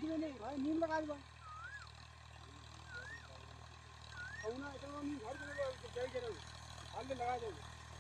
में नहीं भाई नीम लगा दो कौना इतना नीम घर के लिए लगा दो